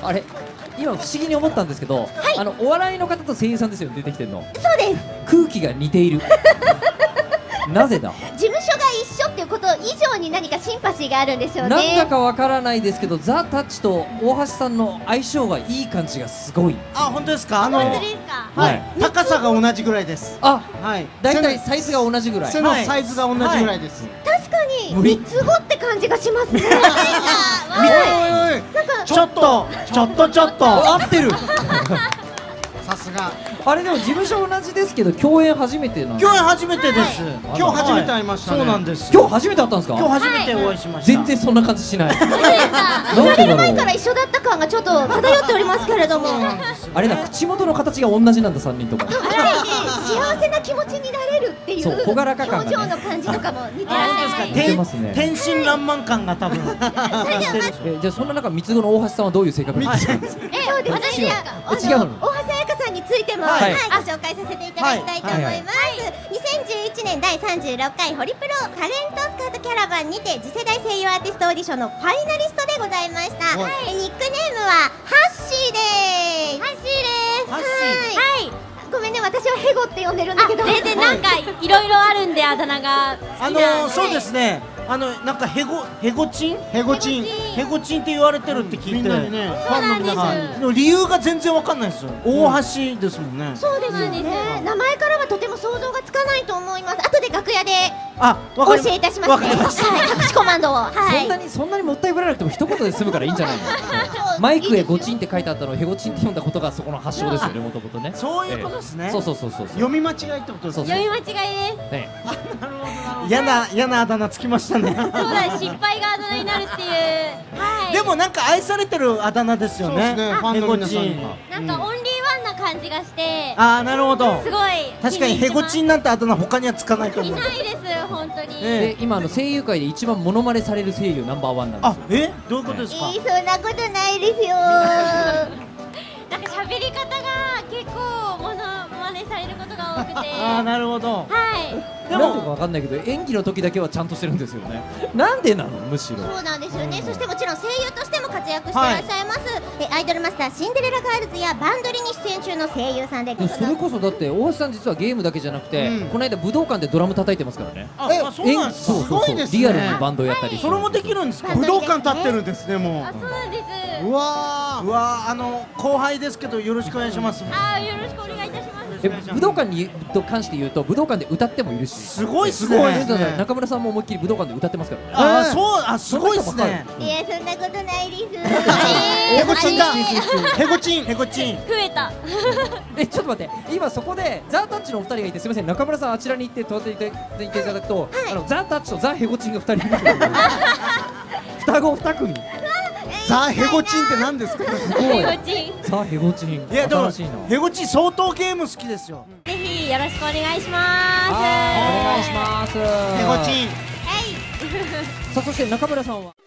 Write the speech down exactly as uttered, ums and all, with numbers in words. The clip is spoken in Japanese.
あれ今不思議に思ったんですけど、あのお笑いの方と声優さんですよ出てきてるの。 そうです。 空気が似ている。なぜだ。 事務所が一緒っていうこと以上に何かシンパシーがあるんでしょうね。 なんだかわからないですけど、ザ・タッチと大橋さんの相性がいい感じがすごい。 あ、本当ですか。あの本当ですか。 はい、高さが同じぐらいです。 あ、 はい。 だいたいサイズが同じぐらい。 背のサイズが同じぐらいです。 確かに三つ子って感じがしますね。 おいおいおい、ちょっとちょっとちょっと合ってる。 さすが。 あれでも事務所同じですけど共演初めてなんです。 共演初めてです。今日初めて会いましたね。そうなんです。 今日初めて会ったんですか。 今日初めてお会いしました。 全然そんな感じしない。 生まれる前から一緒だった感がちょっと漂っておりますけれども。 あれだ、口元の形が同じなんださんにんとか。 幸せな気持ちになれるっていうそう朗らか感がね表情の感じとかも似てらっしゃいます。 似てますね。 天真爛漫感が多分。 え、じゃあそんな中三つ子の大橋さんはどういう性格ですか。 え、私は違うの。 大橋彩香さんについても、はい、ご紹介させていただきたいと思います。にせんじゅういちねんだいさんじゅうろっかいホリプロタレントスカウトキャラバンにて次世代声優アーティストオーディションのファイナリストでございました。はい、ニックネームはハッシーです。ハッシーです。 ハッシー。 はい。ごめんね、私はヘゴって呼んでるんだけど。 全然なんかいろいろあるんであだ名が。 あのそうですね。あのなんかヘゴヘゴチンヘゴチンヘゴチンって言われてるって聞いて、ファンの皆さんの理由が全然わかんないですよ。大橋ですもんね。 そうですね。名前からはとても想像がつかないと思います。後で楽屋であお教えいたしますね。隠しコマンドを。 そんなにそんなにもったいぶらなくても一言で済むからいいんじゃないの。マイクへゴチンって書いてあったのをヘゴチンって読んだことがそこの発祥ですよね、もともとね。 そういうことですね。 そうそうそうそう。 読み間違いってことですね。 読み間違いです。 嫌な嫌なあだ名つきましたね。 そうだ、失敗があだ名になるっていう。はい。 でもなんか愛されてるあだ名ですよね。ファンの皆さんに。 なんかオンリーワンな感じがして。 ああ、なるほど。 すごい。 確かにヘゴチンなんてあだ名他にはつかないと思う。 いないです本当に。 で今あの声優界で一番モノマネされる声優ナンバーワンなんです。 あ、え、どういうことですか。 そんなことないですよ。 なんか喋り方が結構モノマネされることが多くて。 ああ、なるほど。 はい。 でもなんでかわかんないけど演技の時だけはちゃんとしてるんですよね。なんでなのむしろ。 そうなんですよね。そしてもちろん声優としても活躍してらっしゃいます。えアイドルマスターシンデレラガールズやバンドリに出演中の声優さんでございます。 それこそだって大橋さん実はゲームだけじゃなくて、この間武道館でドラム叩いてますからね。 あ、そうなんですか。すごいですね。 リアルにバンドやったり。 それもできるんですか。武道館立ってるんですね、もう。 あ、そうなんです。 うわー、うわー、あの後輩ですけどよろしくお願いします。 あ、よろしくお願いいたします。 え、武道館にと関して言うと武道館で歌ってもいるし。 すごいすごい。 中村さんも思いっきり武道館で歌ってますからね。 ああ、そう、あ、すごいですね。 いや、そんなことないです。 ヘゴチンだ。ヘゴチン、ヘゴチン。 増えた。 え、ちょっと待って、今そこでザ・タッチのお二人がいて、すみません、中村さんあちらに行って通っていていただくと、あのザ・タッチとザ・ヘゴチンが二人いる。双子二組。 ザ・ヘゴチンって何ですか。 すごい。ザ・ヘゴチン。 いやでもヘゴチン相当ゲーム好きですよ。 ぜひよろしくお願いします。 お願いします。 ヘゴチン。 はい。 さあそして中村さんは。